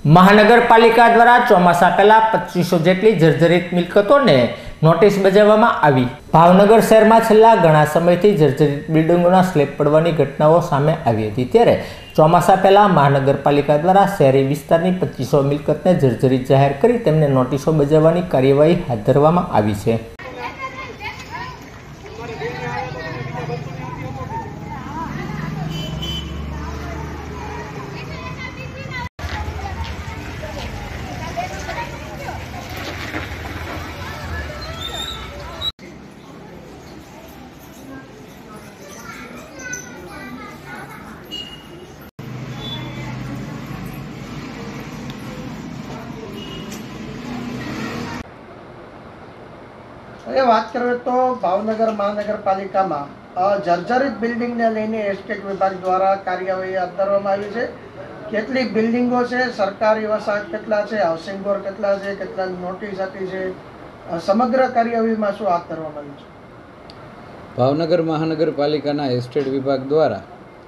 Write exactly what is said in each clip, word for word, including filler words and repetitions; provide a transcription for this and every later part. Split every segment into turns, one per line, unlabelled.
મહાનગરપાલિકા દ્વારા ચોમાસા પહેલા પચીસો જેટલી જર્જરિત મિલકતોને નોટિસ બજાવવામાં આવી। ભાવનગર શહેરમાં છેલ્લા ઘણા સમયથી જર્જરિત બિલ્ડિંગોના સ્લેબ પડવાની ઘટનાઓ સામે આવી હતી, ત્યારે ચોમાસા પહેલા મહાનગરપાલિકા દ્વારા શહેરી વિસ્તારની પચીસો મિલકતને જર્જરિત જાહેર કરી તેમને નોટિસો બજાવવાની કાર્યવાહી હાથ ધરવામાં આવી છે।
એ વાત કરીએ તો ભાવનગર મહાનગરપાલિકામાં જર્જરિત બિલ્ડિંગને લઈને એસ્ટેટ વિભાગ દ્વારા કાર્યવાહી હાથ ધરવામાં આવી છે। કેટલી બિલ્ડિંગો છે, સરકારી વસાહત કેટલા છે, હાઉસિંગ બોર્ડ કેટલા છે, કેટલા નોટિસ આપી છે, સમગ્ર કાર્યવાહીમાં શું હાથ ધરવામાં આવ્યું છે?
ભાવનગર મહાનગરપાલિકાના એસ્ટેટ વિભાગ દ્વારા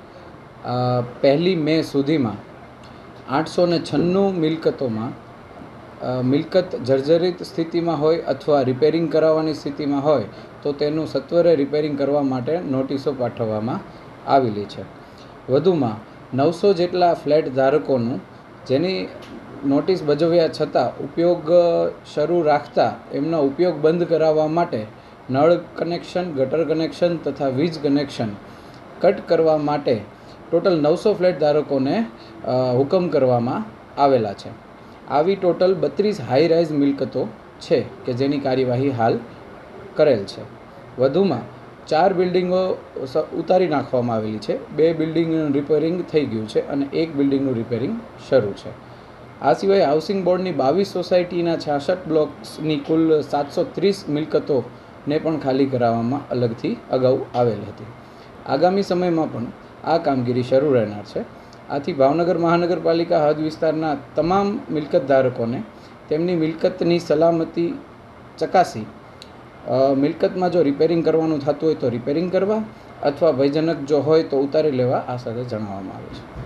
પહેલી મે સુધીમાં આઠસો ને છન્નું મિલકતોમાં મિલકત જર્જરિત સ્થિતિમાં હોય અથવા રિપેરિંગ કરાવવાની સ્થિતિમાં હોય તો તેનું સત્વરે રિપેરિંગ કરવા માટે નોટિસો પાઠવવામાં આવેલી છે। વધુમાં નવસો જેટલા ફ્લેટ ધારકોનું જેની નોટિસ બજાવ્યા છતાં ઉપયોગ શરૂ રાખતા એમનો ઉપયોગ બંધ કરાવવા માટે નળ કનેક્શન, ગટર કનેક્શન તથા વીજ કનેક્શન કટ કરવા માટે ટોટલ નવસો ફ્લેટ ધારકોને હુકમ કરવામાં આવેલા છે। આવી ટોટલ બત્રીસ હાઈ રાઇઝ મિલકતો છે કે જેની કાર્યવાહી હાલ કરેલ છે। વધુમાં ચાર બિલ્ડિંગો ઉતારી નાખવામાં આવેલી છે, બે બિલ્ડિંગનું રિપેરિંગ થઈ ગયું છે અને એક બિલ્ડિંગનું રિપેરિંગ શરૂ છે। આ સિવાય હાઉસિંગ બોર્ડની બાવીસ સોસાયટીના છાસઠ બ્લોક્સની કુલ સાતસો ત્રીસ મિલકતોને પણ ખાલી કરાવવામાં અલગથી અગાઉ આવેલ હતી। આગામી સમયમાં પણ આ કામગીરી શરૂ રહેનાર છે। આથી ભાવનગર મહાનગરપાલિકા હદ વિસ્તારના તમામ મિલકત ધારકોને તેમની મિલકતની સલામતી ચકાસી મિલકતમાં જો રિપેરિંગ કરવાનું થતું હોય તો રિપેરિંગ કરવા અથવા ભયજનક જો હોય તો ઉતારી લેવા આ સાથે જણાવવામાં આવે છે।